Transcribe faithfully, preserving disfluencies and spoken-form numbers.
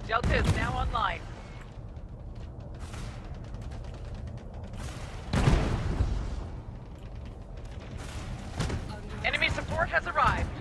Delta is now online. Enemy support has arrived.